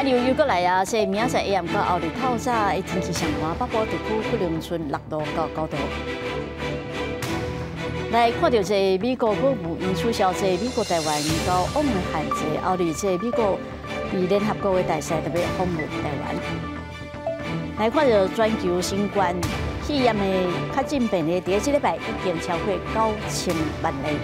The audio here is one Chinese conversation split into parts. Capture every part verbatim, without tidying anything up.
流又过来啊！即明仔载下暗到后日透早的天气上寒，北部地区可能剩六度到九度。来看到这美国国务院取消这美国台湾到往的限制，后日这美国伫联合国的大使特别访问台湾。来看到全球新冠肺炎的确诊病例，第一礼拜已经超过九千万例。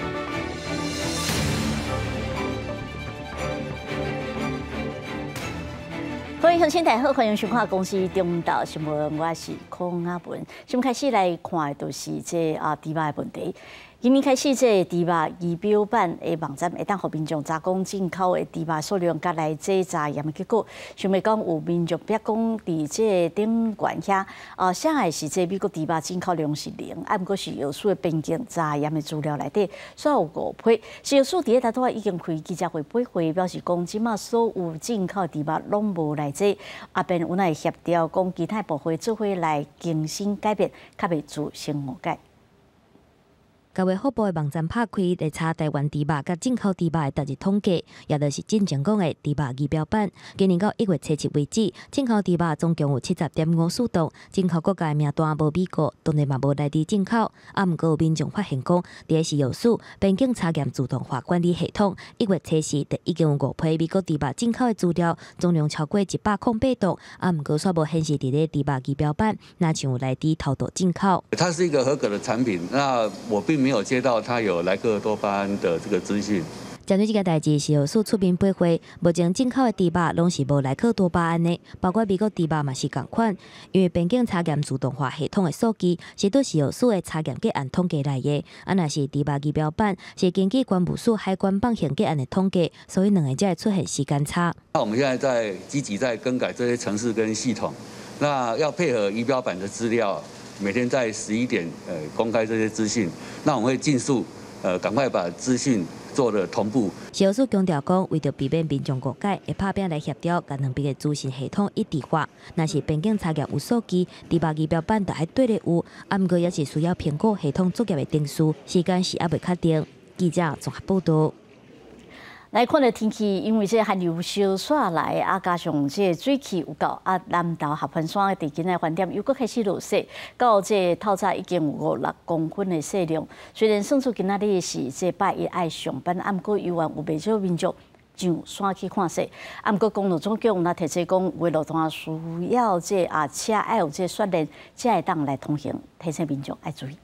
欢迎收听台好，欢迎收看公司中道新闻，我是柯雅文。先开始来看的就是这啊猪肉的问题。今年开始，这猪肉仪表板的网站会当互民众查讲进口的猪肉数量，甲来这查验的结果，想要讲有民众别讲伫这顶悬遐，啊，写的是这美国猪肉进口量是零，啊，毋过是药署的边境查验的资料内底，所有五批。是药署伫个大多已经开记者会八会，表示讲即马所有进口猪肉拢无来这，啊，便有奈协调讲其他部会做伙来更新改变，较袂造成误解。 交卫福部的网站拍开来查台湾猪肉甲进口猪肉的逐日统计，也就是进前讲的猪肉仪表板。今年到一月七日为止，进口猪肉总共有七十点五四吨，进口国家的名单无美国，当然嘛无内地进口。啊，毋过有民众发现讲，第一是药署边境查验自动化管理系统，一月七日的已经有五批美国猪肉进口的资料，总量超过一百零八吨。啊，毋过煞无显示伫咧猪肉仪表板，那像有内地偷渡进口。 它是一个合格的产品，那我并 没有接到他有莱克多巴胺的这个资讯。 针对这个代志，是药署出面配会，目前进口的猪肉拢是无莱克多巴胺的，包括美国猪肉嘛是同款。因为边境查验自动化系统的数据是都是药署的查验结案统计来的，啊，若是猪肉仪表板是根据关务署海关放行结案的统计，所以两个才会出现时间差。 那我们现在在积极在更改这些程式跟系统，那要配合仪表板的资料。 每天在十一点呃公开这些资讯，那我们会尽速呃赶快把资讯做了同步。 药署强调讲，为着避免民众误解，会拍拼来协调，甲两边的资讯系统一致化。若是边境查验有数据，猪肉仪表板就爱对咧有，啊，毋过也是需要评估系统作业的定数，时间是还未确定。记者综合报道。 来看到天气，因为这寒流小煞来，啊加上这水汽有够，啊南投合欢山的地今仔饭店又搁开始落雪，到这透早已经有五六公分的雪量。虽然算出今仔日是这拜一爱上班，啊毋过游玩有袂少民众上山去看雪。啊毋过公路总局若提出讲，为路段需要这啊车要有这雪链，才会当来通行，提醒民众爱注意。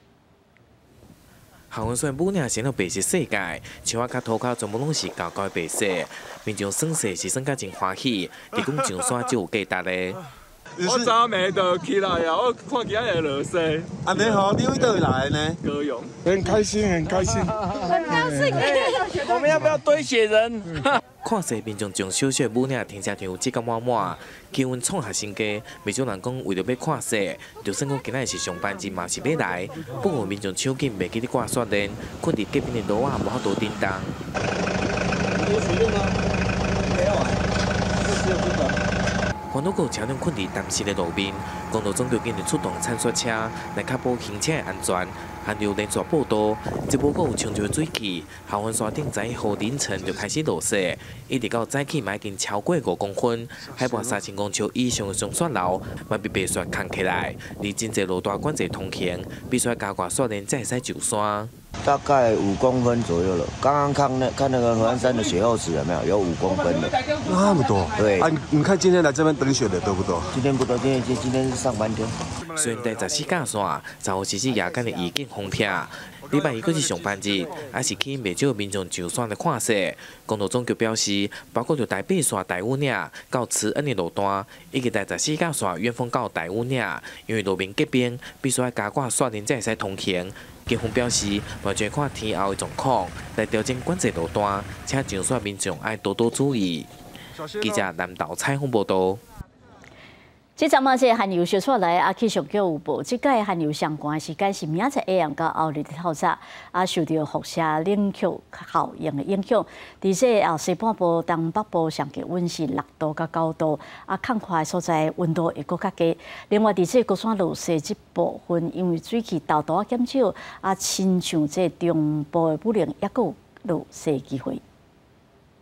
合欢山母岭成了白色世界，树仔甲土骹全部拢是高高的白色，民众耍雪是耍甲真欢喜，伫讲上山就有价值咧。 我早暝就起来呀，我看今日落雪。 安尼好，你为倒来呢？ 高雄， 很开心，很开心。 很高兴。 我们要不要堆雪人？ 看雪民众从小小母岭停车场挤到满满，气温创下新低。不少人讲为了要看雪，就算讲今仔是上班日嘛是要来，不过民众抢紧袂记咧挂雪链，困伫隔壁的路啊无法度叮当。 有水用吗？没有啊，就只有这个。 环岛有车辆困伫淡湿的路面，公路总局今日出动铲雪车来确保行车的安全。寒流连续报道，一波阁有冲着水汽，合欢山顶在后凌晨就开始落雪，一直到早起嘛已经超过五公分。海拔三千公尺以上的上雪楼，嘛被白雪扛起来，而真侪路段管制通行，必须加挂雪链才会使上山。 大概五公分左右了。刚刚看那看那个合欢山的雪厚石有没有？有五公分的。 那么多？ 对。 啊，你看今天来这边等雪的多不多？ 今天不多，今天今今天是上班天。 虽然第十四架线，十号实施夜间的预警风片。礼拜一阁是上班日，还是吸引袂少民众上山来看雪。公路总局表示，包括着台北线台五岭到慈恩的路段，以及第十四架线远峰到台五岭，因为路面结冰，必须要加挂雪链才会使通行。 警方表示，目前看天后的状况，来调整管制路段，请上山民众要多多注意。记者南投采访报道。 即阵嘛，这寒流小出来，啊，气象局有报，即届寒流上悬时间是明仔载下暗到后日的透早，啊，受到辐射冷却效应的影响，伫这啊西半部、东北部上低温是六度到九度，啊，较快的所在温度会搁较低。另外，伫这高山落雪这部分，因为水汽豆豆减少，啊，亲像这中部的武陵也搁有落雪机会。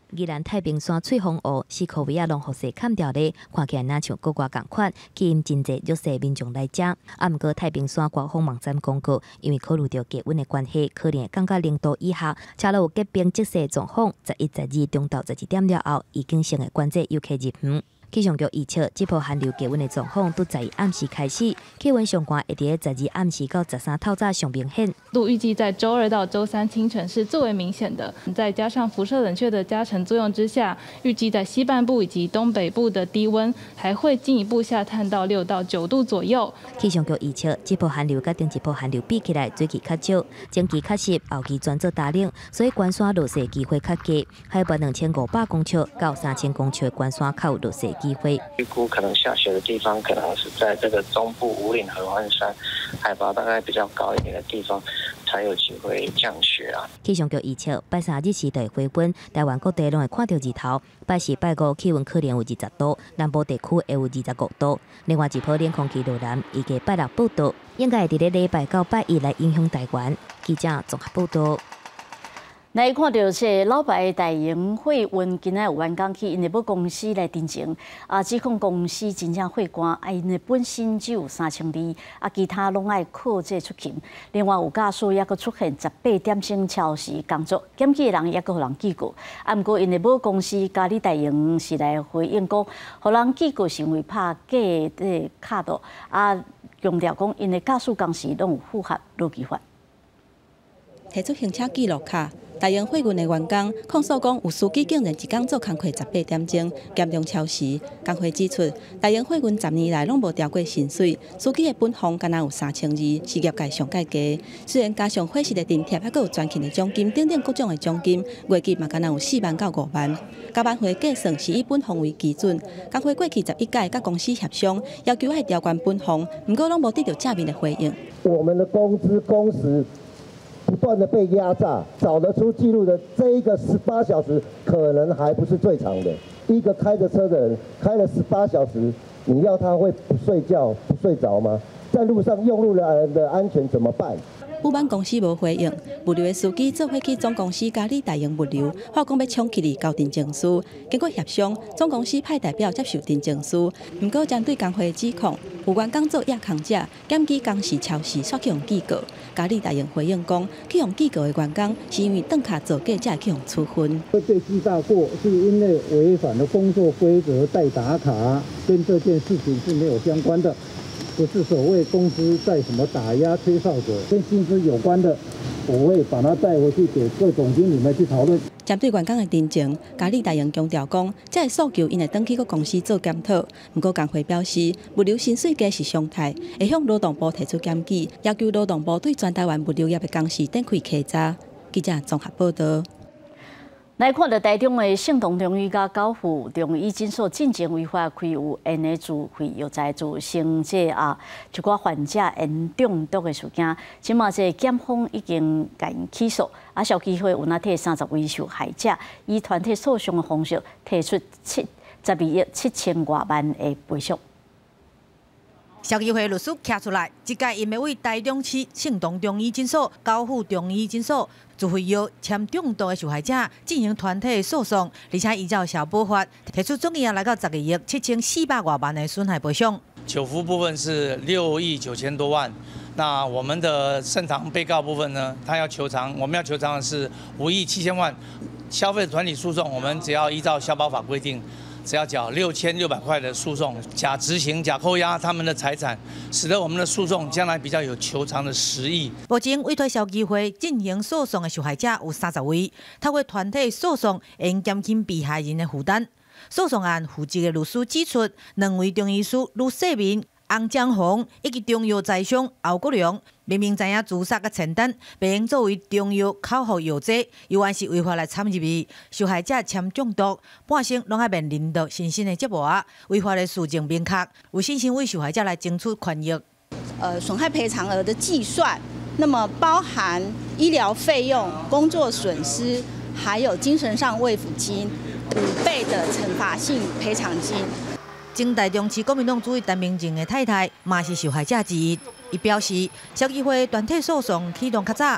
宜兰太平山翠峰湖是科维亚龙河水砍掉的，看起来哪像国外同款，吸引真侪弱势民众来食。啊，毋过太平山官方网站公告，因为考虑到低温的关系，可能会降到零度以下，且有结冰积雪状况。十一、十二中昼十一点了后，已经成为关键游客入园。气象局预测，这波寒流低温的状况，都在暗时开始，气温上悬会伫十二暗时到十三透早上明显。 都预计在周二到周三清晨是最为明显的，再加上辐射冷却的加成作用之下，预计在西半部以及东北部的低温还会进一步下探到六到九度左右。 气象局预测，这波寒流甲顶一波寒流比起来，水气较少，前期较湿，后期转做大冷，所以关山落雪机会较低，海拔两千五百公尺到三千公尺的关山较有落雪机会。 预估可能下雪的地方，可能是在这个中部五岭合欢山，海拔大概比较高一点的地方，才有机会降雪啊。 气象局预测，拜三日时就会回温，台湾各地拢会看到日头。拜四、拜五气温可能有二十度，南部地区会有二十五度。另外一波冷空气路南，预计拜六报道，应该会伫咧礼拜到拜一来影响台湾。记者综合报道。 来看到这老牌的大英汇运今仔有完工去因的母公司来တင်情，啊，指控公司真正汇官，啊，因的本身只有三千二，啊，其他拢爱靠这出勤。另外有假数也阁出现十八点钟超时工作，检举的人也阁互人记过。啊，毋过因的母公司嘉里大英是来回应讲，互人记过是因为拍假的卡度，啊，强调讲因的假数工时拢有符合劳基法。 提出行车记录卡。大英汇运的员工控诉讲，有司机竟然一工做工课十八点钟，严重超时。工会指出，大英汇运十年来拢无调过薪水，司机的本俸敢若有三千二，是业界上介低。虽然加上伙食的津贴，还阁有专勤的奖金，等等各种的奖金，月计嘛敢若有四万到五万。加班费计算是以本俸为基准。工会过去十一届甲公司协商，要求爱调悬本俸，不过拢无得到正面的回应。 我们的工资工时不断的被压榨，找得出记录的这一个十八小时，可能还不是最长的。一个开着车的人开了十八小时，你要他会不睡觉、不睡着吗？在路上用路人的安全怎么办？ 物班公司无回应，物流的司机做伙去总公司嘉里大英物流，话讲要冲起哩交定情书。经过协商，总公司派代表接受定情书。不过针对工会指控，有员工做夜工者，检举工时超时，煞去用记告。嘉里大英回应讲，去用记告的员工是因为顿卡做假，才去用处分。 会被记大过，是因为违反了工作规则代打卡，跟这件事情是没有相关的。不是所谓公司在什么打压吹哨者，跟薪资有关的，我会把它带回去给各总经理们去讨论。 针对员工的定情，嘉里大英强调讲，这个诉求因会登去各公司做检讨。不过工会表示，物流薪水价是常态，会向劳动部提出检举，要求劳动部对全台湾物流业的工时展开稽查。记者综合报道。 来看到台中的盛同中医甲高富中医诊所进前违法开有 N A 自费药材造成这啊一寡患者因中毒的事件，即马这检方已经甲因起诉，啊，消基会有那替三十位受害者以团体诉讼的方式提出七十二亿七千多万的赔偿。 消基会律师站出来，即届因要为台中市盛同中医诊所、高富中医诊所自费药签中毒的受害者进行团体诉讼，而且依照消保法提出总额来到十二亿七千四百多万的损害赔偿。 九福部分是六亿九千多万，那我们的盛唐被告部分呢，他要求偿，我们要求偿的是五亿七千万。消费团体诉讼，我们只要依照消保法规定。只要缴六千六百块的诉讼，假执行、假扣押他们的财产，使得我们的诉讼将来比较有求偿的实益。 目前委托消基会进行诉讼的受害者有三十位，透过团体诉讼，应减轻被害人的负担。诉讼案负责的律师指出，两位中医师吕世民、洪江宏以及中药材商欧国良，明明知影自杀甲签单，被用作为中药口服药剂，有案是违法来掺入去，受害者签中毒，半生拢要面临到身心的折磨，违法的事情明确，有信心为受害者来争取权益。 呃，损害赔偿额的计算，那么包含医疗费用、工作损失，还有精神上慰抚金五倍的惩罚性赔偿金。 前台中市国民党主委陈明正的太太，嘛是受害者之一。伊表示，消基会团体诉讼启动较早，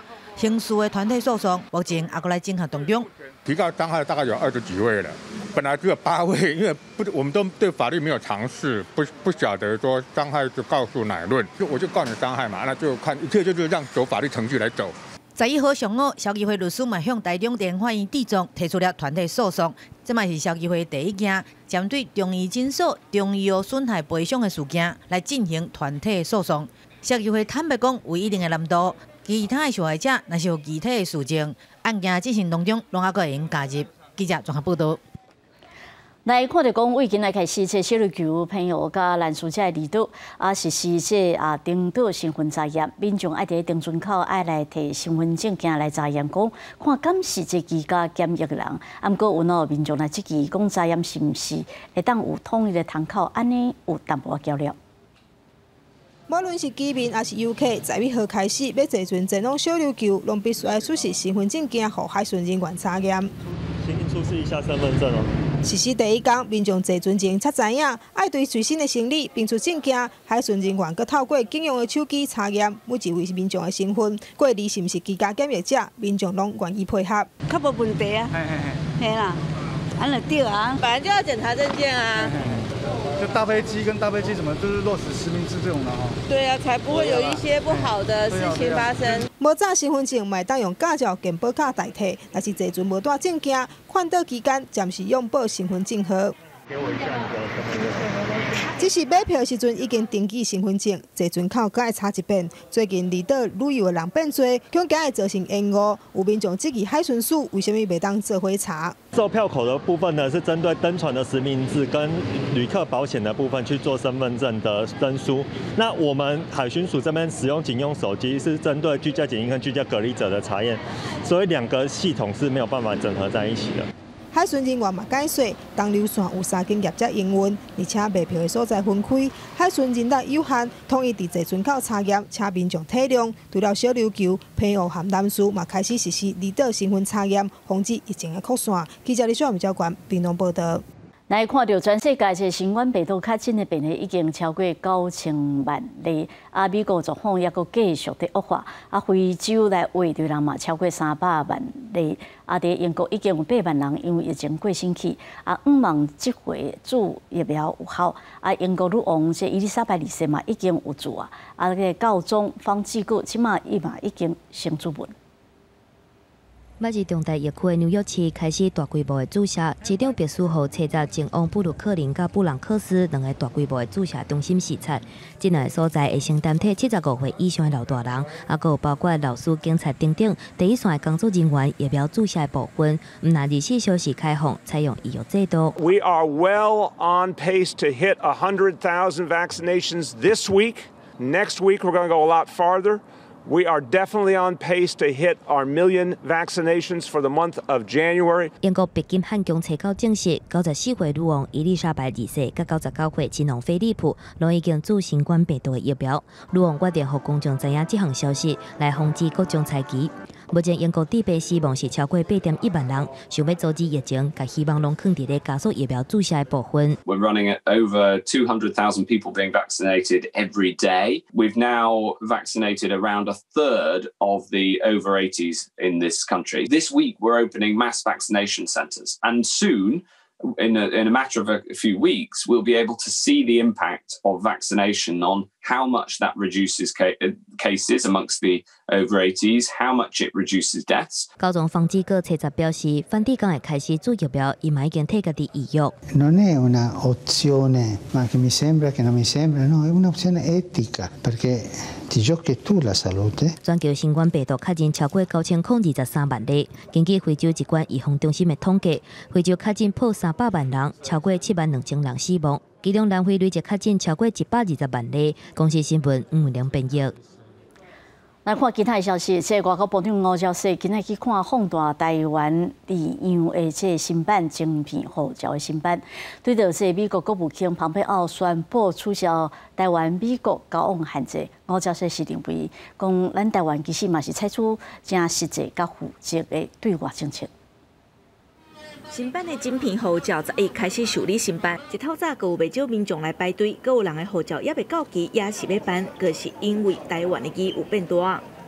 刑事的团体诉讼目前也搁来进行当中。 提告伤害大概有二十几位了，本来只有八位，因为不，我们都对法律没有常识，不不晓得说伤害就告诉乃论，就我就告你伤害嘛，那就看一切就是让走法律程序来走。 十一号上午，消基会律师嘛向台中电法院地总提出了团体诉讼，这嘛是消基会第一件针对中医诊所中医药损害赔偿的事件来进行团体诉讼。消基会坦白讲有一定的难度，其他的受害者若是有具体的事情，案件进行当中拢还阁会用加入。记者综合报道。 来看到讲，为今来开始，这小琉球朋友甲蓝书界离岛啊实施这啊登岛身份查验，民众爱伫登船口爱来摕身份证件来查验，讲看敢是这居家检疫的人。啊，毋过有喏，民众来即期讲查验是毋是会当有统一的窗口，安尼有淡薄仔较了。 无论是居民还是游客，十一号开始要坐船前往小琉球，拢必须要出示身份证件，互海巡人员查验。 请您出示一下身份证哦。 实施第一天，民众坐船前才知影，爱对随身的行李并出证件，海巡人员阁透过警用的手机查验每一位民众的身份，过滤是毋是居家检疫者，民众拢愿意配合。 较无问题啊，嘿啦，安就对啊，本来就要检查证件啊。 就大飞机跟大飞机怎么就是落实实名制这种的哈？ 对啊，才不会有一些不好的事情发生。 无早身份证嘛当用驾照、健保卡代替，但是坐船无带证件，换岛期间暂时用报身份证号。 给我一下你的身份证。 只是买票时阵已经登记身份证，坐船口阁爱查一遍。最近离岛旅游的人变多，恐惊会造成延误。有民众质疑海巡署为什么袂当做伙查？ 售票口的部分呢，是针对登船的实名制跟旅客保险的部分去做身份证的登书。那我们海巡署这边使用警用手机，是针对居家检疫跟居家隔离者的查验，所以两个系统是没有办法整合在一起的。 海巡人员嘛解释，东流线有三间业者营运，而且卖票的所在分开，海巡人力有限，统一伫坐船口查验，请民众体谅。除了小琉球、澎湖和南屿嘛开始实施离岛身份查验，防止疫情的扩散。记者李小明交关屏东报道。 来看到全世界这新冠病毒确诊的病例已经超过九千万例，啊，美国状况也阁继续在恶化，啊，非洲来话对人嘛超过三百万例，啊，伫英国已经有八万人因为疫情过身去，啊，五望即回注疫苗有效，啊，英国女王这伊丽莎白二世嘛已经有注啊，啊，个教宗方济各即马伊嘛已经先注文。 马日中大疫区的纽约市开始大规模的注射，市长必须互车站前往布鲁克林甲布朗克斯两个大规模的注射中心视察。这两个所在会承担体七十五岁以上的老大人，啊，还有包括老师、警察等等第一线的工作人员疫苗注射的部分，唔那二十四小时开放，采用医药制度。 We are well on pace to hit one hundred thousand vaccinations this week. Next week we're going to go a lot farther. We are definitely on pace to hit our million vaccinations for the month of January. 英国北京汉宫查到证实，九十四岁女王伊丽莎白二世甲九十九岁亲王菲利普拢已经注新冠病毒的疫苗。女王决定让公众知影这项消息，来防止各种猜忌。目前英国地区死亡是超过八点一万人，想要阻止疫情，甲希望拢放伫咧加速疫苗注射的部分。 We're running at over two hundred thousand people being vaccinated every day. We've now vaccinated around a third of the over eighties in this country. This week we're opening mass vaccination centres, and soon, in a, in a matter of a few weeks, we'll be able to see the impact of vaccination on how much that reduces ca cases amongst the over eighties, how much it reduces deaths. 高中方济各七十表示，梵蒂冈会开始注疫苗，伊嘛已经摕家己意欲。 Non è una opzione, ma che mi sembra che non mi sembra, no, è un'opzione etica, perché ti giochi tu la salute. 全球新冠病毒确诊超过九千零二十三万例，根据非洲疾病预防中心的统计，非洲确诊破三百万人，超过七万两千人死亡。其中南非累计确诊超过一百二十万例。公司新闻吴良编译。 来看其他的消息，这外交部长吴钊燮今仔去看放大台湾利样的这新版晶片护照的新版，对着这美国国务卿蓬佩奥宣布取消台湾美国交往限制，吴钊燮是认为，讲咱台湾其实嘛是采取真实际甲负责的对外政策。 新版的晶片护照十一开始受理申办，一透早佮有袂少民众来排队，佮有人的护照也未到期，也是要办，可是因为台湾的字有变大。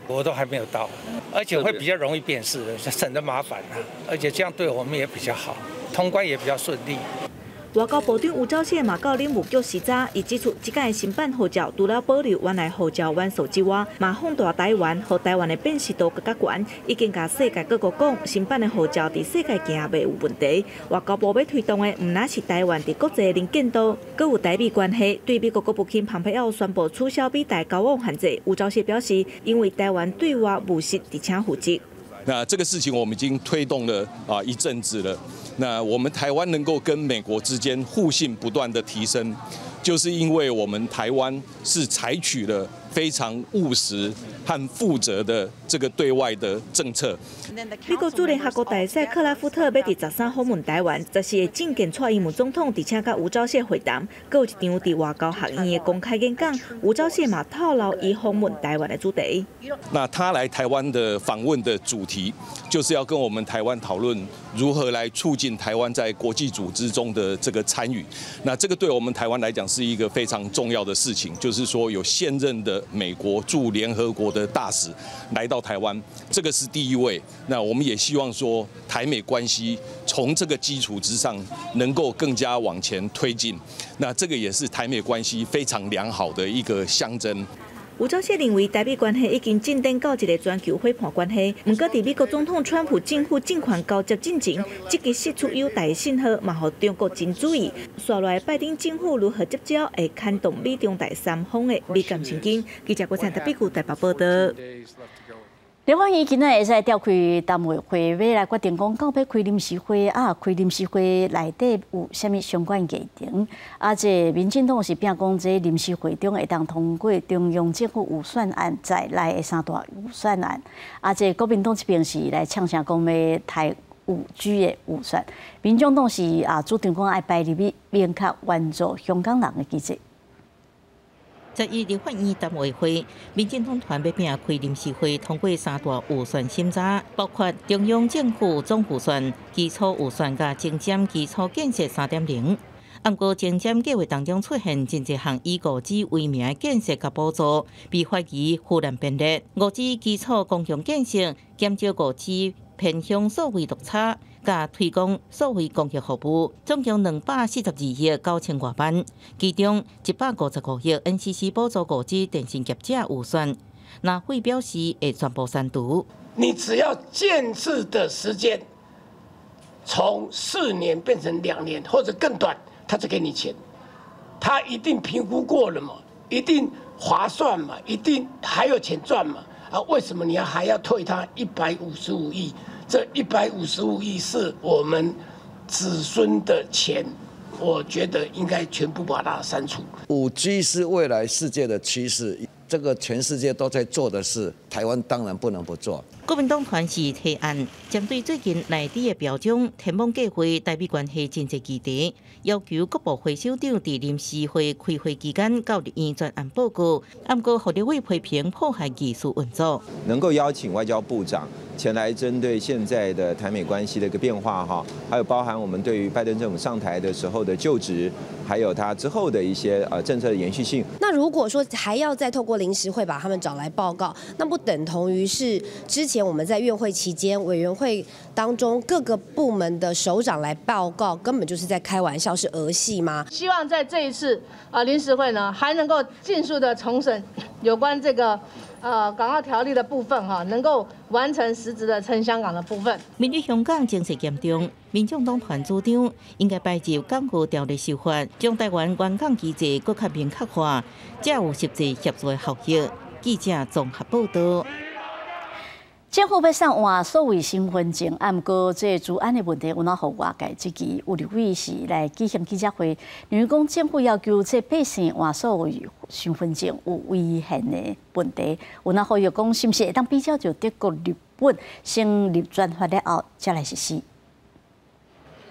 我都还没有到，而且会比较容易辨识的，省得麻烦啊，而且这样对我们也比较好，通关也比较顺利。 外交部长吴钊燮嘛到领务局视察，伊指出，即届新版护照除了保留原来护照元素之外，嘛放大台湾，和台湾的辨识度更加悬，已经甲世界各国讲，新版的护照伫世界行袂有问题。外交部要推动的，毋仅是台湾伫国际能见度，更有台美关系。对美国国务卿蓬佩奥宣布取消美台交往限制，吴钊燮表示，因为台湾对外务实，而且负责。 那这个事情我们已经推动了啊一阵子了。那我们台湾能够跟美国之间互信不断的提升，就是因为我们台湾是采取了非常务实和负责的这个对外的政策。 美国驻联合国大使克拉夫特要伫十三访问台湾，这是会觐见蔡英文总统，而且甲吴钊燮会談。佮有一場伫外交學院的公開演講，吳钊燮嘛透露伊訪問台灣的主題。 那他来台湾的访问的主题，就是要跟我们台湾讨论如何来促进台湾在国际组织中的这个参与。那这个对我们台湾来讲是一个非常重要的事情，就是说有现任的美国驻联合国的大使来到台湾，这个是第一位。那我们也希望说，台美关系从这个基础之上能够更加往前推进。那这个也是台美关系非常良好的一个象征。 吴钊燮认为，台美关系已经进展到一个全球伙伴关系。不过，伫美国总统川普政府政权交接进程，积极释出优待信号，嘛互中国真注意。刷来拜登政府如何接招，会牵动美中台三方的美感情景。记者郭灿台北区台北报道。 立法院今仔会使召开单委会，要来决定讲到要开临时会啊，开临时会内底有啥物相关议程？啊，这民进党是拼讲这临时会中会当通过中央政府预算案在内的三大预算案。啊，这国民党这边是来呛声讲要台五 G 的预算，民众党是啊主张讲爱摆入去明确援助香港人的机制。 在一立法院单委会，民进党团要拼开临时会，通过三大预算审查，包括中央政府总预算、基础预算甲精尖基础建设三点零。不过，精尖计划当中出现真侪项以五 G 为名的建设甲补助，被怀疑忽然变劣。五 G 基础公共建设减少五 G 偏向数位落差。甲推广数位公益服务，总共两百四十二亿九千外万，其中一百五十五亿 N C C 补助五 G 电信业者预算，那会表示会全部删除。 你只要建制的时间从四年变成两年或者更短，他就给你钱。他一定评估过了嘛，一定划算嘛，一定还有钱赚嘛。啊，为什么你要还要退他一百五十五亿？这一百五十五亿是我们子孙的钱，我觉得应该全部把它删除。 五 G 是未来世界的趋势，这个全世界都在做的事，台湾当然不能不做。 国民党团是提案，针对最近内地的标准，天网计划台美关系真侪议题，要求各部会首长伫临时会开会期间交立院专案报告，按过互立委批评破坏技术运作。 能够邀请外交部长前来针对现在的台美关系的一个变化哈，还有包含我们对于拜登政府上台的时候的就职，还有他之后的一些呃政策的延续性。 那如果说还要再透过临时会把他们找来报告，那不等同于是之前我们在院会期间委员会当中各个部门的首长来报告，根本就是在开玩笑，是儿戏吗？ 希望在这一次啊临时会呢，还能够尽速的重审有关这个。呃，港澳条例的部分哈，能够完成实质的撑香港的部分。 面对香港情势严重，民众党团主张应该摆入港澳条例修法，将台湾援港机制更加明确化，才有实际协助的效益。记者综合报道。 政府要送换所谓身份证，啊，毋过这治安的问题，有哪互外界即期有立委是来举行记者会，认为讲政府要求这百姓换所谓身份证有危险的问题，有哪互又讲是毋是会当比较就德国、日本先立专法了后，才来实施。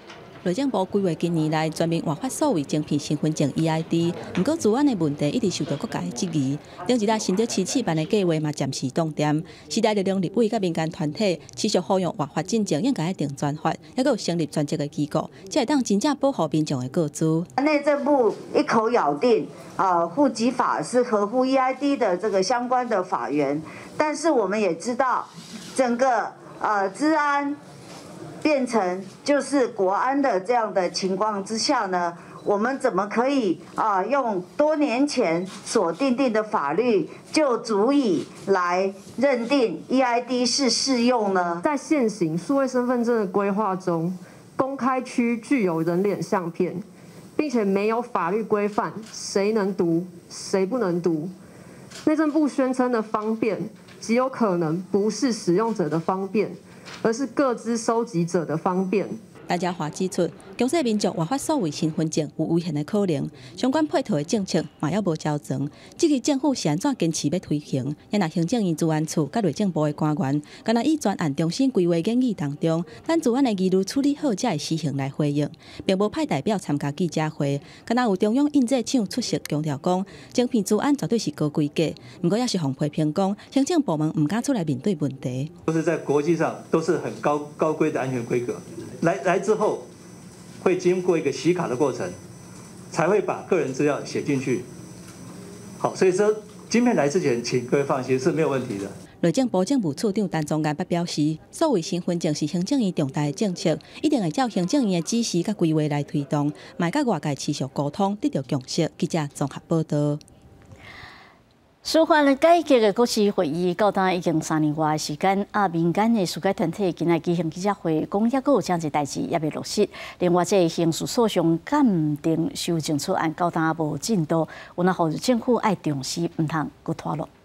内政部规划今年来全面换发所谓精品身份证 E I D， 不过治安的问题一直受到各界的质疑。另一个新德市市办的计划嘛暂时冻点。时代力量立委甲民间团体持续呼吁换发证件应该一定专法，还有成立专职的机构，才会当真正保护民众的个资。 内政部一口咬定，呃，户籍法是合乎 E I D 的这个相关的法源，但是我们也知道，整个呃治安。变成就是国安的这样的情况之下呢，我们怎么可以啊、呃、用多年前所订定的法律就足以来认定 E I D 是适用呢？ 在现行数位身份证的规划中，公开区具有人脸相片，并且没有法律规范谁能读谁不能读。内政部宣称的方便，极有可能不是使用者的方便，而是各资收集者的方便。 大家话指出，强势民众换发所谓身份证有危险的可能，相关配套的政策嘛还无照全。至于政府是安怎坚持要推行，也若行政院治安处甲内政部的官员，敢若以专案重新规划建议当中，咱治安的疑虑处理好才会施行来回应，并无派代表参加记者会。敢若有中央印制厂出席强调讲，精品治安绝对是高规格，不过也是互批评讲，行政部门唔敢出来面对问题。 都是在国际上都是很高高规的安全规格，来来之后。会经过一个洗卡的过程，才会把个人资料写进去。好，所以说晶片来之前，请各位放心是没有问题的。 内政部政务处长陈宗彦表示，所谓身份证是行政院重大的政策，一定会照行政院的指示甲规划来推动，卖甲外界持续沟通，得到共识。记者综合报道。 司法改革的国事会议到当已经三年外的时间，啊，民间的司改团体今日举行记者会，讲抑阁有真侪代志也未落实。另外，这刑事诉讼鉴定修正草案到当无进度，有那呼吁政府爱重视，唔通搁拖落。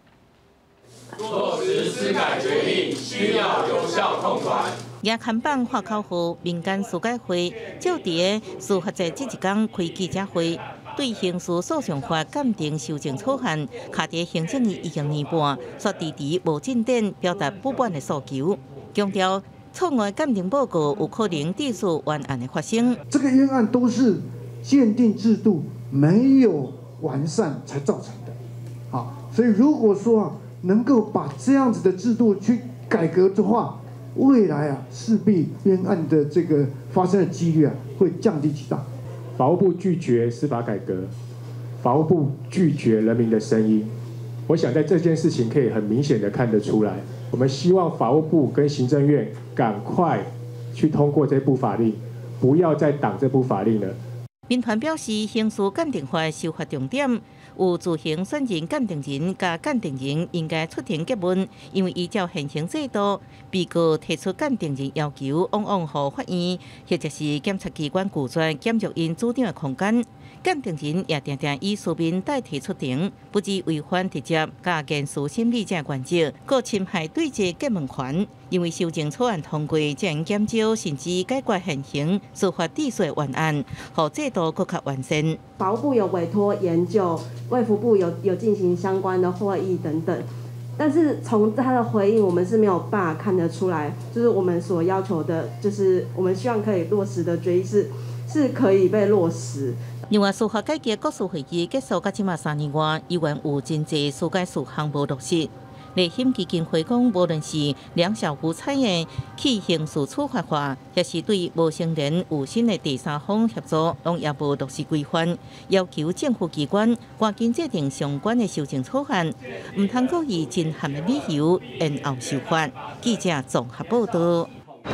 落实司改决议需要有效控管。 亚看板花口后，民间司改会就伫个司法节这一天开记者会。对刑事诉讼法鉴定修正草案，卡伫行政院已经年半，说迟迟无进展，表达不满的诉求，强调草案鉴定报告有可能致使冤案的发生。 这个冤案都是鉴定制度没有完善才造成的，好，所以如果说啊，能够把这样子的制度去改革的话，未来啊，势必冤案的这个发生的几率啊，会降低极大。 法务部拒绝司法改革，法务部拒绝人民的声音。我想在这件事情可以很明显的看得出来，我们希望法务部跟行政院赶快去通过这部法令，不要再挡这部法令了。 民团表示，刑事鉴定法修法重点有自行选任鉴定人甲鉴定人应该出庭结问，因为依照现行制度，被告提出鉴定人要求，往往互法院或者是检察机关拒绝检阅因主张的空间。鉴定人也常常以书面代替出庭，不止违反直接甲件事审理这原则，更侵害对这结问权。因为修正草案通过，才能减少甚至解决现行司法秩序冤案，让制度更加完善。 法务部有委托研究，卫福部有有进行相关的会议等等，但是从他的回应，我们是没有办法看得出来，就是我们所要求的，就是我们希望可以落实的决议是是可以被落实。 另外，司法改革国事会议结束到即马三年外，依然有真侪司改事项无落实。内审基金会讲，无论是两小无猜的去刑事处罚法，也是对无成年有新的第三方协助，拢也无落实规范，要求政府机关赶紧制定相关的修正草案，唔通故以真含的理由延后修法。记者综合报道。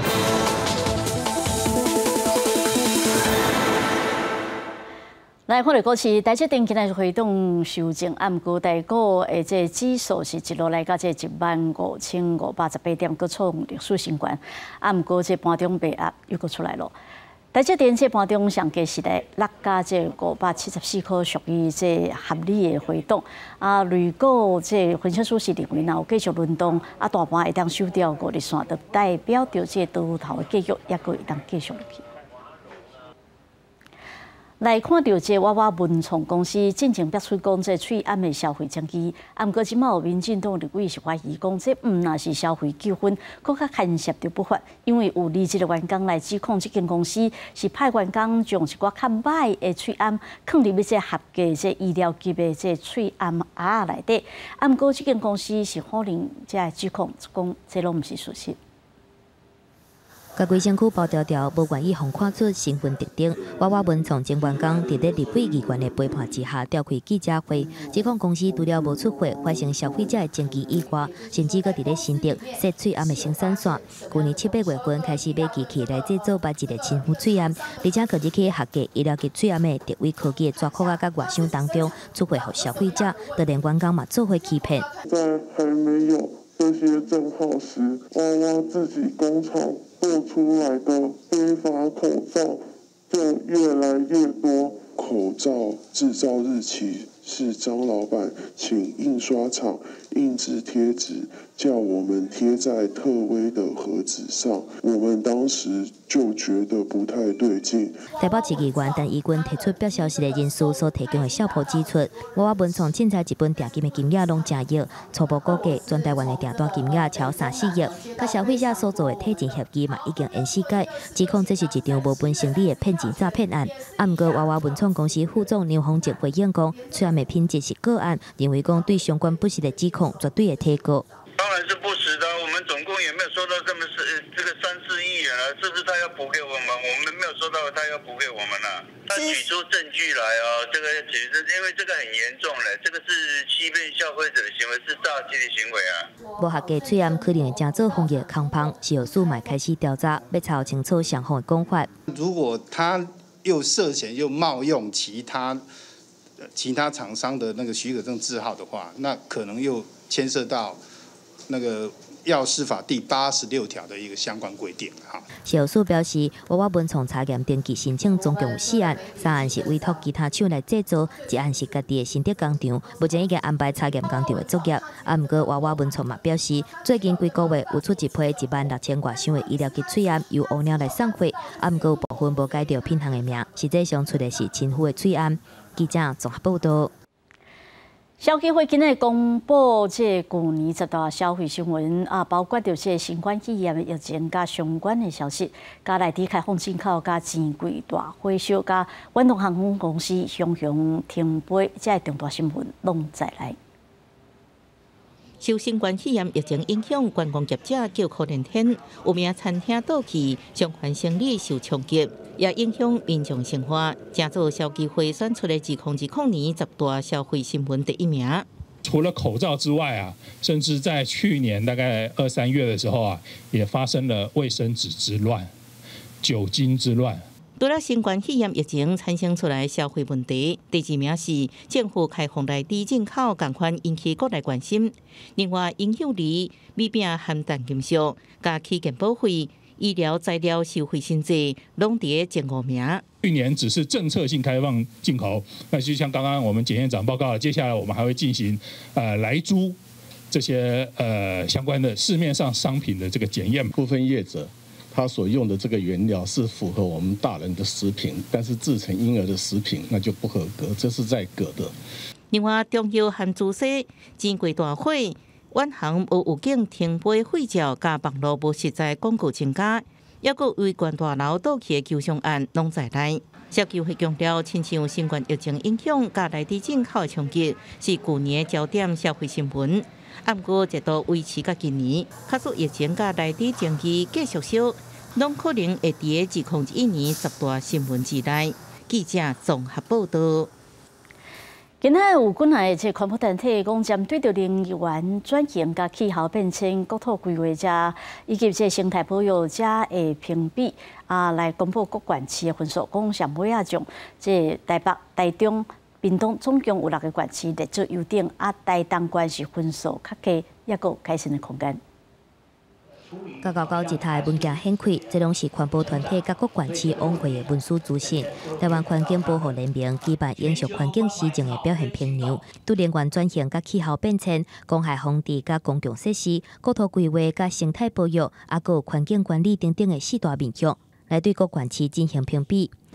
来看到股市，台积电今日回动修正，啊，毋过台股的这指数是一路来到这一万五千五百十八点，搁创历史新高。啊，毋过这盘中卖压又搁出来了。台积电这盘中上价是来落到这五百七十四块，属于这合理的回动。啊，如果这分析师是认为，若有继续轮动，啊，大盘会当收掉五日线，就代表着这多头的继续也搁会当继续落去。 来看到这娃娃文创公司进前表出讲，这翠暗的消费证据，啊，毋过即卖有民进党立委是怀疑讲，这毋若是消费纠纷，更较牵涉到不法，因为有离职的员工来指控这间公司是派员工将一寡较歹的翠暗放入这合格这医疗级的这翠暗盒内底，啊，毋过这间公司是否认这指控，讲这拢毋是事实。 甲规身躯包条条，无愿意互看出身份特征。娃娃文创前员工伫咧立法议员的陪伴之下，召开记者会，指控公司除了无出货发生消费者的证据以外，甚至阁伫咧新竹设翠暗的生产线。去年七八月份开始买机器来制作别一个亲肤翠暗，而且可入去合格医疗级翠暗的特位科技的抓壳啊，甲外箱当中出货互消费者，就连员工嘛做伙欺骗。 在还没有这些证号时，娃娃自己工厂做出来的非法口罩就越来越多。口罩制造日期是张老板请印刷厂印制贴纸，叫我们贴在特威的盒子上。我们当时就觉得不太对劲。 台北市议员陈怡君提出表消息的人士所提供的效谱指出，娃娃文创凊彩一本定金的金额拢真亿，初步估计全台湾的订单金额超三四亿。甲消费者所做的退钱协议嘛已经延四届，指控这是一场无本生理的骗钱诈骗案。啊，毋过娃娃文创公司副总牛宏杰回应讲，虽然的品质是个案，认为讲对相关不实的指控绝对会提告。 当然是不实的，我们总共也没有收到这么是这个三四亿元了，是不是他要补给我们？我们没有收到，他要补给我们了。他举出证据来哦，这个举证，因为这个很严重嘞，这个是欺骗消费者的行为，是诈欺的行为啊。 无合格翠暗可能会正做防疫空胖，是由数买开始调查，要查清楚相关的讲法。 如果他又涉嫌又冒用其他其他厂商的那个许可证字号的话，那可能又牵涉到那个药事法第八十六条的一个相关规定哈。 消署表示，娃娃文创查验登记申请总共有四案，三案是委托其他厂来制作，一案是家己的新竹工厂，目前已经安排查验工厂的作业。啊，毋过娃娃文创嘛表示，最近几个月有出一批一万六千外箱的医疗级翠暗由乌鸟来送货，啊，毋过部分无改掉品行的名，实际上出的是亲肤的翠暗。记者综合报道。消基会今日公布这去年十大消费新闻啊，包括着这新冠肺炎疫情甲相关的消息，加内地开放进口甲钱柜大火烧，甲远东航空公司向向停飞，这重大新闻拢再来。受新冠肺炎疫情影响，观光业者叫苦连天，有名餐厅倒去，相关生意受冲击，也影响民众生活。正做消基会选出的二零二零年十大消费新闻第一名。 除了口罩之外啊，甚至在去年大概二三月的时候啊，也发生了卫生纸之乱、酒精之乱。除了新冠肺炎疫情产生出来消费问题，第二名是政府开放内地进口，同款引起国内关心。另外，影响力、米饼、含氮金属、加起健保费、医疗材料收费新制，拢伫前五名。去年只是政策性开放进口，那就像刚刚我们检验长报告，接下来我们还会进行呃莱猪这些呃相关的市面上商品的这个检验。部分业者他所用的这个原料是符合我们大人的食品，但是制成婴儿的食品那就不合格，这是在格的。另外，中药和注射、钱柜大火、远航无预警停飞废照加网络无实在广告增加，也有违建大楼倒去的求偿案拢在内。消基会强调，亲像新冠疫情影响加内地进口的冲击，是去年的焦点消费新闻。啊，不过一度维持到今年，假使疫情加内地经济继续烧，拢可能会伫个二零二一年十大新闻之内。记者综合报道。今仔有几来这环保团体讲，针对着能源转型、甲气候变迁、国土规划者以及这生态保育者的评比啊，来公布各县市的分数。讲上尾啊，将这台北、台中、屏东总共有六个县市列做优等，啊，台东县是分数较低，也有改善的空间。甲高高一台文件显开，这拢是环保团体甲各县市往会的文书资讯。台湾环境保护联盟举办延续环境施政的表现评量，对能源转型甲气候变迁、公害防治甲公共设施、国土规划甲生态保育，啊，有环境管理等等的四大面向，来对各县市进行评比。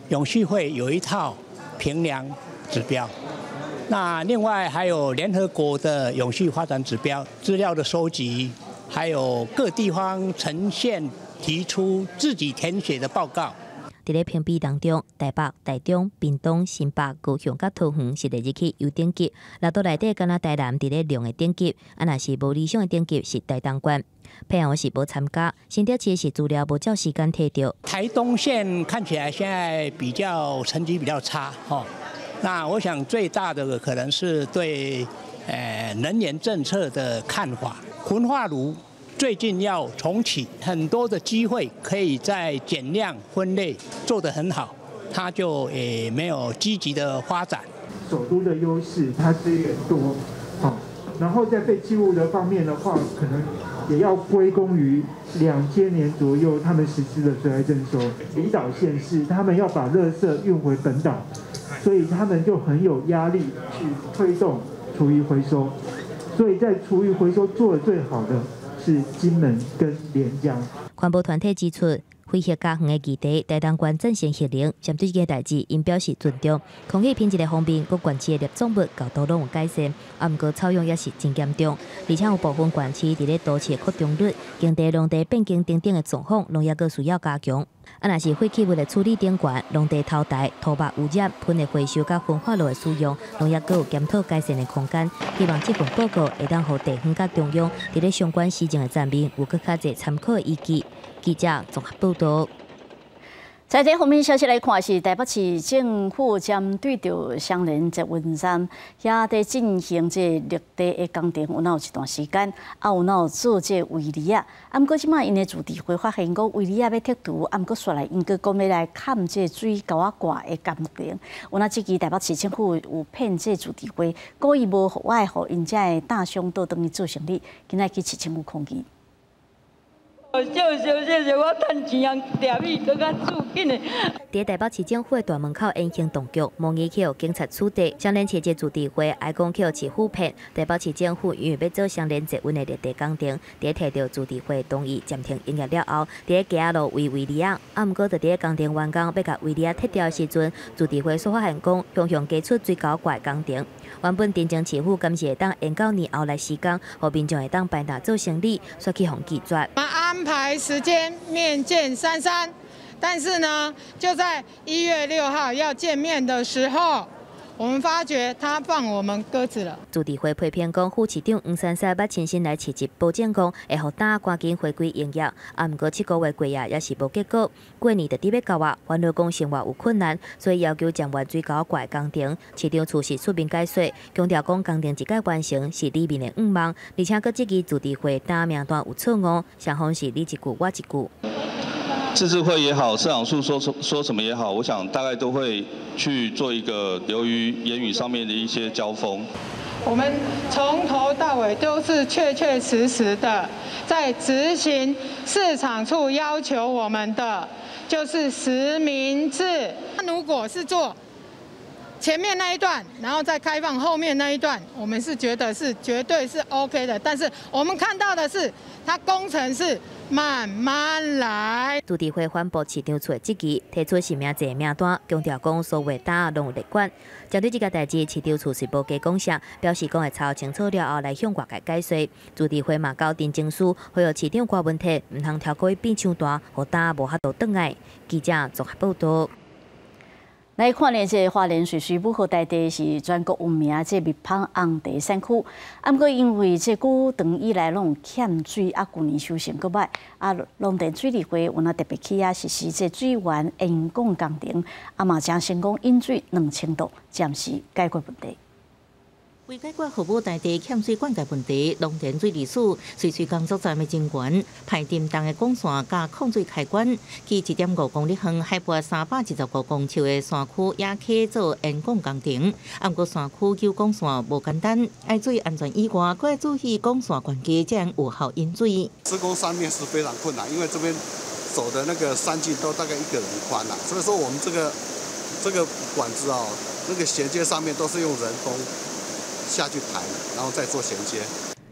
永续会有一套评量指标，那另外还有联合国的永续发展指标资料的收集，还有各地方呈现提出自己填写的报告。 伫咧评比当中，台北、台中、屏东、新北、高雄、甲桃园是第二起优等级，六都内底敢若台南伫咧量的等级，啊若是无理想的等级是台东县。配合是无参加，新德市是资料无照时间摕到。 台东县看起来现在比较成绩比较差哦，那我想最大的可能是对呃能源政策的看法，焚化炉。最近要重启，很多的机会可以在减量分类做得很好，它就也没有积极的发展。 首都的优势，它资源多，好，然后在废弃物的方面的话，可能也要归功于两千年左右他们实施的水害征收。离岛县市他们要把垃圾运回本岛，所以他们就很有压力去推动厨余回收。所以在厨余回收做得最好的是金门跟连江。 环保团体指出，威胁家园的议题，台东县正先协力，针对这个代志，因表示尊重。空气品质的方面，各县市的列总物高度拢有改善，啊，不过草用也是真严重，而且有部分县市伫咧都市扩张率、耕地、农地变更等等的状况，拢也阁需要加强。啊，若是废弃物的处理顶悬，农地头台、土木污染、喷的回收甲焚化炉的使用，农业阁有检讨改善的空间。希望这份报告会当互地方甲中央伫咧相关施政的层面有更较侪参考的依据。记者综合报道。 在这方面消息来看，是台北市政府针对着双连捷运站也在进行这绿地的工程，有哪有一段时间，啊有哪有做这围篱啊？啊，不过即卖因的主题会发现讲围篱啊要拆除，啊，不过说来因个讲要来砍这水沟啊挂的工程，有哪即期台北市政府有骗这主题会，故意无爱互因遮的大商倒等于做生意，今仔去市政府抗议。 少少少少，我趁钱人抓伊，搁较注紧的。 伫台北市政府的大门口严刑当局，模拟去警察处理双连捷这主题会，爱讲去市府骗。台北市政府因为要做双连捷运的绿地工程，伫摕到主题会同意暂停营业了后，伫街路围围篱啊，啊，毋过伫伫工程完工要甲围篱啊拆掉的时阵，主题会所发现讲，向向加出最高怪工程。原本定情市府今是会当延到年后来施工，后民众会当办大做生理，煞去互拒绝。 安排时间面见珊珊，但是呢，就在一月六号要见面的时候，我们发觉他放我们鸽子了。 主题会批评讲，副市长黄珊珊捌亲身来市集保证讲，会互大赶紧回归营业。啊，毋过七个月过啊，也是无结果。过年就伫要到啊，烦恼讲生活有困难，所以要求暂缓水沟怪工程。市长处是出面解说，强调讲工程一概完成是里面的愿望，而且佮这支主题会单名单有错误，双方是你一句我一句。 自治会也好，市长处说说什么也好，我想大概都会去做一个由于言语上面的一些交锋。 我们从头到尾都是确确实实的在执行市场处要求我们的，就是实名制。如果是做前面那一段，然后再开放后面那一段，我们是觉得是绝对是 OK 的。但是我们看到的是，它工程是慢慢来。 主题会环保市场处的这期提出是名册名单，强调讲所有答案拢有立管。针对这个代志，市场处是无加讲啥，表示讲会查清楚了后来向外界解说。主题会嘛交定情书，会有市场挂问题，唔通超过伊变伤大，互答案无法度转来。记者综合报道。来看咧，这花莲水水母河台地是全国有名这蜜蜂红茶产区，啊，不过因为这久长以来拢欠水，啊，去年收成搁歹，啊，龙田水利会有那特别起啊实施这水源延供工程，啊嘛将成功引水两千度，暂时解决问题。 为解决河母大地欠水灌溉问题，龙田水利署水水工作站的人员排电动的管线加控水开关，去一点五公里远、海拔三百一十五公尺的山区也起做延供工程。啊，不过山区修管线无简单，爱注意安全以外，佫要注意管线关机，这样有效引水。 施工上面是非常困难，因为这边走的那个山径都大概一个人宽啦，所以说我们这个这个管子哦，那个衔接上面都是用人工下去抬，然后再做衔接。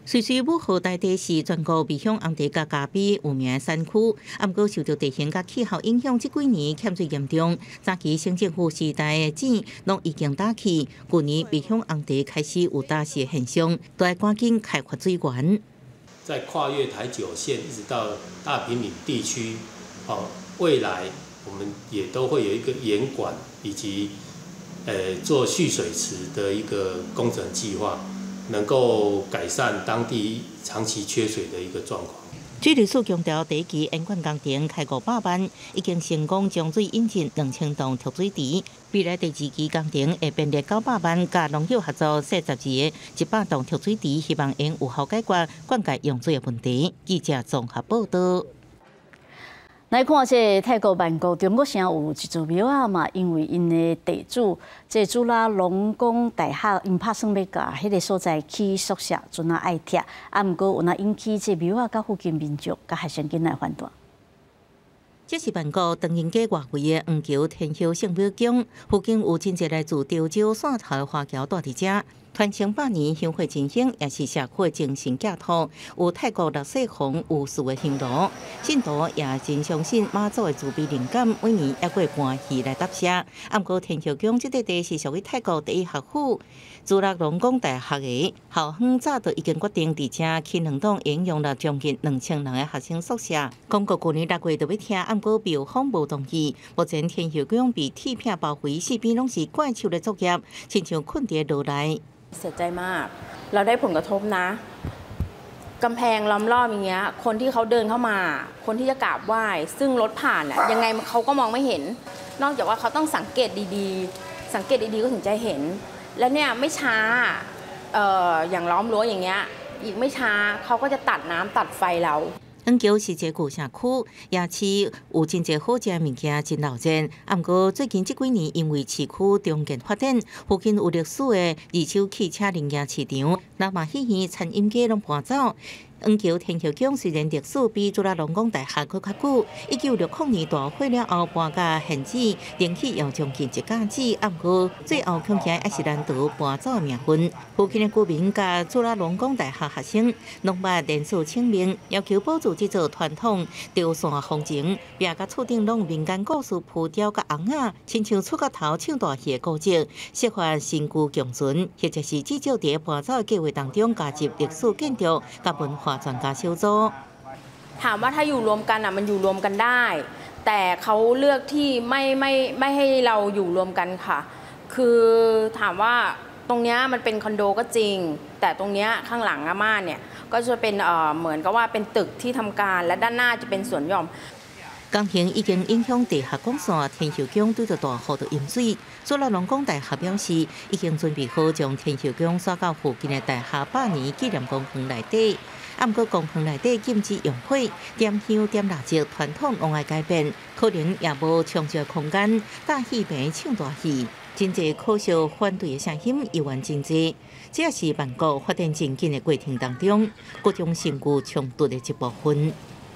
虽虽武号大地是全国面向红茶甲咖啡有名的产区，啊，不过受到地形甲气候影响，这几年欠水严重。早期省政府时代的钱拢已经打去，去年面向红茶开始有大势现象，都要赶紧开发水源。 在跨越台九线一直到大坪岭地区，哦，未来我们也都会有一个严管以及呃做蓄水池的一个工程计划。能够改善当地长期缺水的一个状况。 水利署强调，第一期引管工程开五百万，已经成功将水引进两千栋蓄水池。未来第二期工程会编列九百万，加农业合作四十二个一百栋蓄水池，希望能有效解决灌溉用水的问题。记者综合报道。 来看这泰国曼谷中国城有一座庙啊嘛，因为因的地主这主拉龙宫大厦因打算要甲迄个所在起宿舍，阵啊爱拆，啊毋过有那引起这庙啊甲附近民众甲学生囡仔反弹。 这是曼谷长宁街外围的黄桥天后圣庙宫，附近有真侪来自潮州汕头的华侨住伫遮。传承百年香火进行，也是社区的精神寄托。有泰国六世皇有事的香炉，信徒也真相信妈祖的慈悲灵感，每年也过搬戏来答谢。啊，不过天后宫这块地是属于泰国第一学府，自立龙宫大学的校方早就已经决定伫遮起两栋应用了将近两千人的学生宿舍。讲过去年六月就要听，啊，不过庙方无同意。目前天后宫被铁片包围，四边拢是怪兽的作业，亲像困伫路内。 เสียใจมากเราได้ผลกระทบนะกำแพงล้อมรอบอย่างเงี้ยคนที่เขาเดินเข้ามาคนที่จะกราบไหว้ซึ่งรถผ่านอ่ะยังไงเขาก็มองไม่เห็นนอกจากว่าเขาต้องสังเกตดีๆสังเกตดีๆก็ถึงจะเห็นและเนี่ยไม่ช้าเอ่ออย่างล้อมรั้วอย่างเงี้ยอีกไม่ช้าเขาก็จะตัดน้ำตัดไฟเรา黄桥是一个旧社区，夜市有真侪好食的物件，真闹热。啊，不过最近这几年，因为市区重建发展，附近有历史的二手汽车零件市场，那嘛迄些餐饮业拢搬走。黄桥天后宫虽然历史比朱拉龙宫大厦佫较久，一九六零年大火了后搬到现址，冷气要将近一架子，啊，不过最后恐惊也是难逃搬走的命运。附近的居民甲朱拉龙宫大厦学生拢捌联署请命，要求保住这座传统潮汕风情，壁甲厝顶拢民间故事浮雕甲红仔，亲像出角头唱大戏的古迹，设法身躯共存，或者是至少伫搬走的计划当中加入历史建筑甲文化专家小组。 ถามว่าถ้าอยู่รวมกันอ่ะมันอยู่รวมกันได้ แต่เขาเลือกที่ไม่ไม่ไม่ให้เราอยู่รวมกันค่ะ คือถามว่าตรงนี้มันเป็นคอนโดก็จริง แต่ตรงนี้ข้างหลังอาม่าเนี่ยก็จะเป็นเอ่อเหมือนกับว่าเป็นตึกที่ทำการและด้านหน้าจะเป็นสวนหย่อม工程已经影响地下管线，天后宫对着大雨就淹水。朱拉龙宫大厦表示，已经准备好将天后宫刷到附近的大厦百年纪念公园内底。啊，不过公园内底禁止用火、点香、点蜡烛，传统往外改变，可能也无充足空间，大戏棚唱大戏。真侪可笑反对的声音依然真侪，这也是曼谷发展前进的过程当中各种身躯冲突的一部分。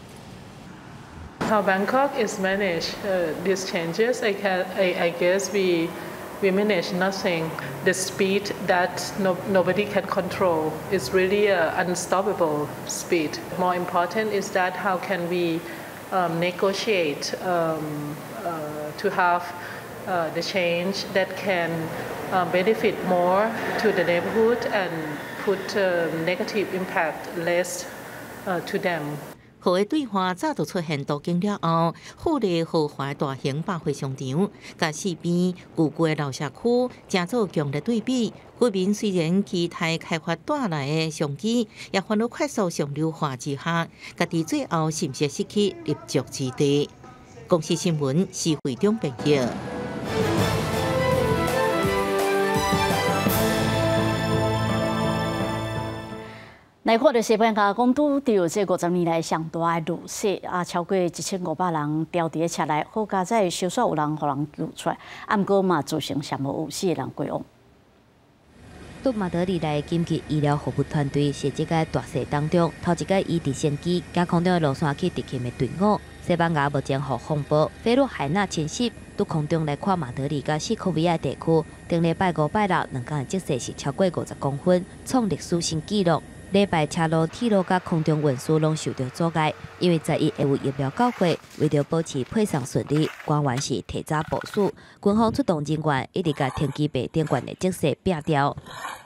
How Bangkok is managed uh, these changes, I, can, I, I guess we we manage nothing. The speed that no, nobody can control is really an unstoppable speed. More important is that how can we um, negotiate um, uh, to have uh, the change that can uh, benefit more to the neighborhood and put uh, negative impact less uh, to them. 好的对话早就出现途径了后，富丽豪华大型百货商场，甲四边旧旧的老社区，正做强烈对比。居民虽然期待开发带来的商机，也烦恼快速上流化之下，家己最后是毋是失去立足之地？公司新闻是会中编辑。 来看到西班牙讲拄着这五十年来上大的雨势啊，超过一千五百人掉伫车内，好佳在稍煞有人互人救出来，啊，毋过嘛造成上无有死的人过往。 驻马德里来紧急医疗服务团队是这个大势当中头一个以直升机加空中的路线去执勤的队伍。西班牙目前互风暴菲鲁海纳侵袭，伫空中来看马德里甲西科维亚地区，顶礼拜五、拜六两天的积雪是超过五十公分，创历史新纪录。 礼拜车路、铁路甲空中运输拢受到阻碍，因为在伊会有疫苗到货，为着保持配送顺利，官员是提早部署，军方出动人员一直甲天基北电管的设施并调。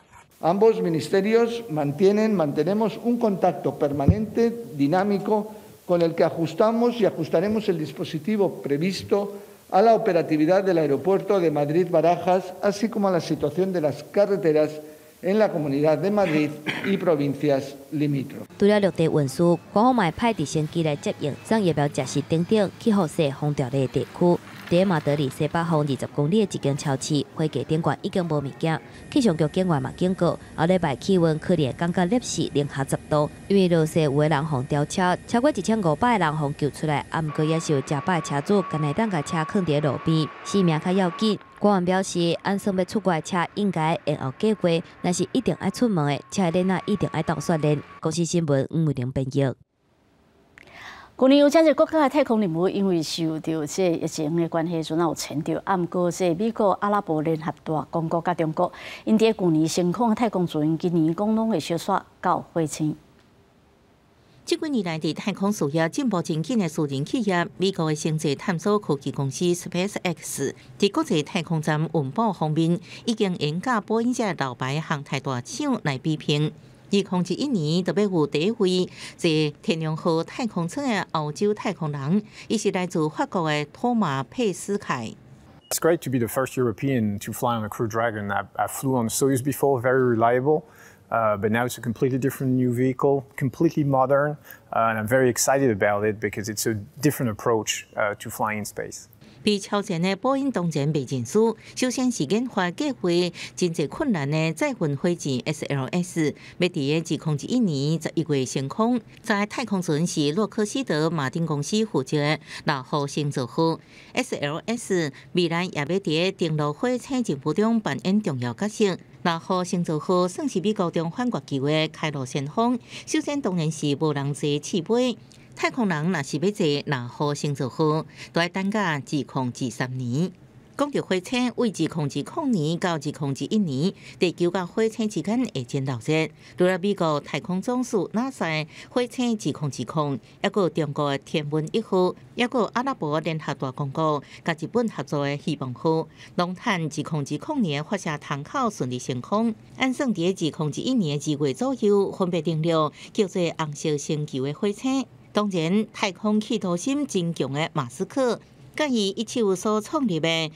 Ambos ministerios mantienen, mantenemos un contacto permanente, dinámico, con el que ajustamos y ajustaremos el dispositivo previsto a la operatividad del aeropuerto de Madrid-Barajas, así como a la situación de las carreteras en la Comunidad de Madrid y provincias limítrofes。 除了陆地运输，官方嘛派直升机来接应，让疫苗实施等等气候适风调的地区。在马德里西北方二十公里的一间超市，花价顶悬已经无物件。气象局警员嘛警告，后礼拜气温可能会降到摄氏零下十度，因为落雪有的人互吊车，超过一千五百个人互救出来，啊，毋过也是有食饱的车主，干内当甲车放伫路边，性命较要紧。官员表示，按算要出国的车应该延后计划，若是一定爱出门的，车的仔一定爱当训练。公司新闻吴伟玲编译。 去年有真侪国家的太空任务，因为受到这疫情的关系，阵有前着。啊，毋过这美国、阿拉伯联合大公国甲中国，因伫去年升空的太空船，今年讲拢会小煞到火星。 这几年来，伫太空事业进步真紧的私人企业，美国的星际探索科技公司 SpaceX， 伫国际太空站运补方面，已经沿甲波音这老牌航太大厂来比拼。二零二一年特别有第一位在天龙号太空舱的欧洲太空人，伊是来自法国的托马佩斯凯。 It's great to be the first European to fly on the Crew Dragon. I, I flew on the Soyuz before, very reliable, uh, but now it's a completely different new vehicle, completely modern, uh, and I'm very excited about it because it's a different approach uh, to flying in space. 比超前的波音当前未认输，首先是研发计划真侪困难的载运火箭 S L S， 要伫个二零二一年十一月升空。在太空船是洛克希德马丁公司负责的六号星座号 S L S， 未来也要伫个登陆火星任务中扮演重要角色。六号星座号算是美国中反国旗的开路先锋，首先当然是无人坐试飞。太空人若是要坐六号星座号，都要等到二零二三年。讲到火星，为二零二零年到二零二一年，地球甲火星之间会真热热。除了美国太空总署 NASA 火星二零二零，还有中国的天文一号，还有阿拉伯联合大公国甲日本合作的希望号，拢趁二零二零年发射窗口顺利升空。按算伫二零二一年二月左右，分别登陆叫做红色星球的火星。当然，太空企图心真强的马斯克，甲伊一手所创立的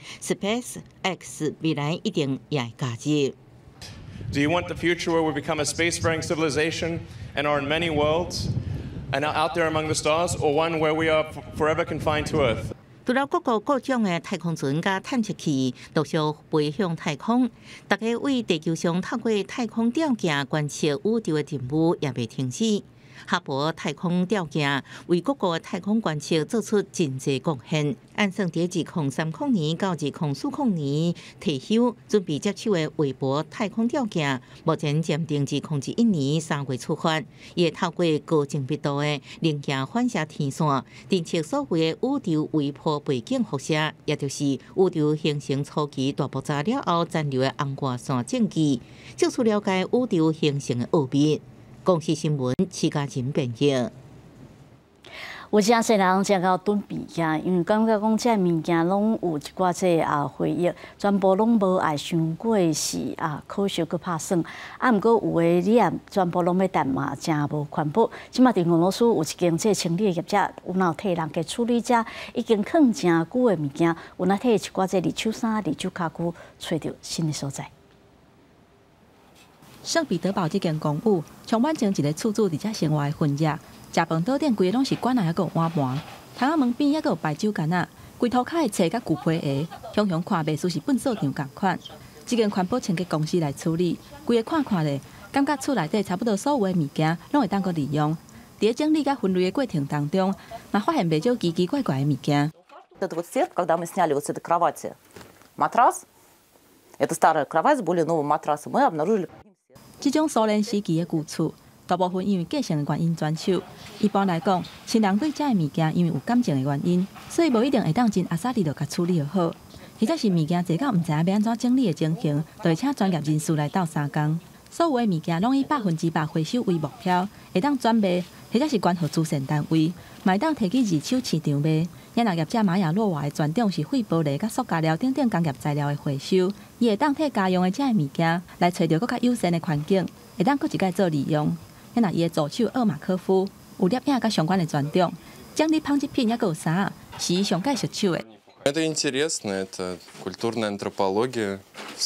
SpaceX， 未来一定也会加入。 Do you want the future where we become a spacefaring civilization and are in many worlds and are out there among the stars, or one where we are forever confined to Earth? 除了各国各种的太空船甲探测器陆续飞向太空，大家为地球上透过太空吊镜观测宇宙的任务也未停止。哈勃太空吊镜为各国太空观测做出真侪贡献。按算伫二零三零年到二零四零年退休，准备接手的韦伯太空吊镜，目前暂定二零二一年三月出发，也透过高精密度的零件反射天线，侦测所谓的宇宙微波背景辐射，也就是宇宙形成初期大爆炸了后残留的红外线证据，借此了解宇宙形成的奥秘。公司新闻，齐家珍编译。 有真侪人真到囤物件，因为感觉讲这物件拢有一寡这啊回忆，全部拢无爱想过是啊科学佮拍算。啊，毋过有诶你也全部拢要淡嘛，真无环保。即马伫俄罗斯有一间这清理业者，有哪替人给处理者，已经放真久诶物件，有哪替一寡这二手衫、二手骹具，找到新诶所在。 圣彼得堡这间公寓充满种一个厝主伫遮生活的氛围，食饭桌顶规个拢是管啊，还有碗盘，窗仔门边还有白酒干仔，规涂骹的册甲旧皮鞋，雄雄看袂输是粪扫场共款。这间环保清洁公司来处理，规个看看咧，感觉厝内底差不多所有的物件拢会当个利用。伫整理甲分类的过程当中，嘛发现袂少奇奇怪怪的物件。 Это вот цвет, когда мы сняли вот с этой кровати матрас, это старая кровать с более новым матрасом, мы обнаружили. 这种苏联时期的旧厝，大部分因为继承的原因转手。一般来讲，亲人对这的物件因为有感情的原因，所以无一定会当真阿萨利就甲处理就好。或者是物件坐到唔知影要安怎整理的情形，就会请专业人士来斗相共。 所有的物件拢以百分之百回收为目标，会当转卖，或者是关乎慈善单位，嘛会当摕去二手市场卖。也若业者玛雅洛瓦的专长是废玻璃、甲塑胶料等等工业材料的回收，伊会当替家用的这些物件来找到更较友善的环境，会当搁一摆做利用。也若伊的助手厄马科夫有摄影甲相关的专长，奖励纺织品也搁有衫，是伊上届熟手的。 Это интересно, это культурная антропология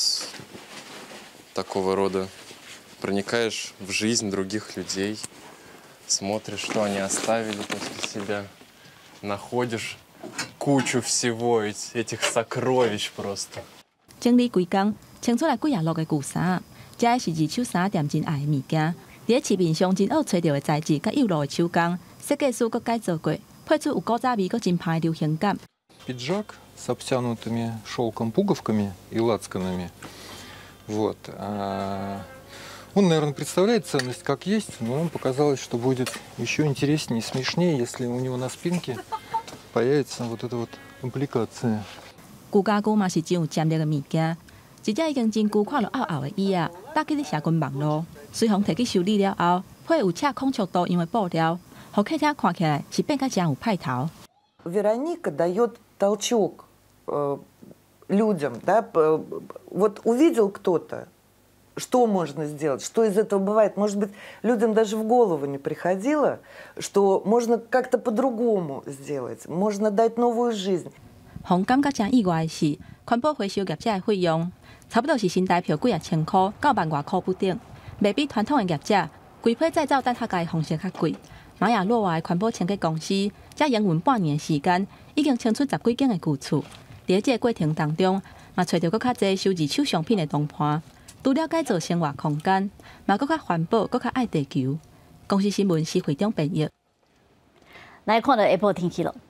такого рода. Проникаешь в жизнь других людей, смотришь, что они оставили после себя, находишь кучу всего этих сокровищ просто. 整理规工，清出来几啊落的旧衫，这是二手衫店真爱的物件。伫咧市面上真好找到的材质，甲幼路的手工，设计师佫改造过，配出有古早味佫真派的流行感。 Пиджак с обтянутыми шелком пуговками и лацканами. Вот. Он, наверное, представляет ценность как есть, но нам показалось, что будет еще интереснее и смешнее, если у него на спинке появится вот эта вот аппликация. 旧家具嘛是真有潜力的物件，一只已经真旧看落拗拗的椅啊，搭起咧社群网络，随风摕去修理了后，配有恰孔雀多样的布料，互客厅看起来是变甲真有派头。 Вероника дает толчок э, людям, да, вот увидел кто-то, что можно сделать, что из этого бывает. Может быть, людям даже в голову не приходило, что можно как-то по-другому сделать, можно дать новую жизнь. 互感觉真意外的是，环保回收业者的费用差不多是新台票几啊千块到万外块不等，卖比传统的业者规批再造等下家的方式较贵。玛雅洛瓦的环保清洁公司，才营运半年的时间，已经清出十几间的旧厝。在这个过程当中，嘛找到更较侪收二手商品的同伴，除了改造生活空间，嘛更较环保、更较爱地球。公司新闻是会长编译。 来看到下晡天气了。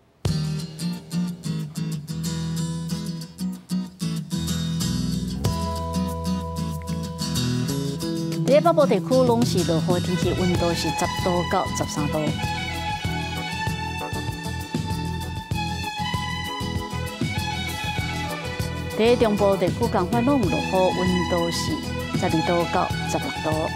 在北部地区拢是落雨天气，温度是十度到十三度。在中部地区同款拢有落雨，温度是十二度到十六度。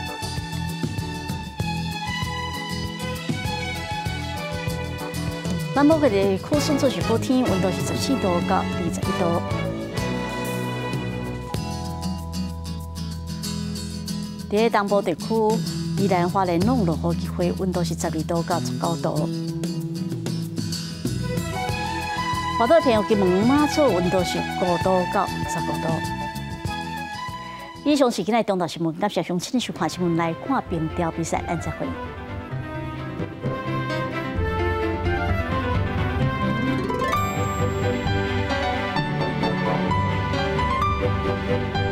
南部地区算做是好天，温度是十四度到二十一度。在东部地区，宜兰花莲拢落雨机会，温度是十二度到十九度。华岛平金门马祖温度是五度到十五度。以上是今日中岛新闻，感谢乡亲收看新闻，来看冰雕比赛，咱再会。 Thank you.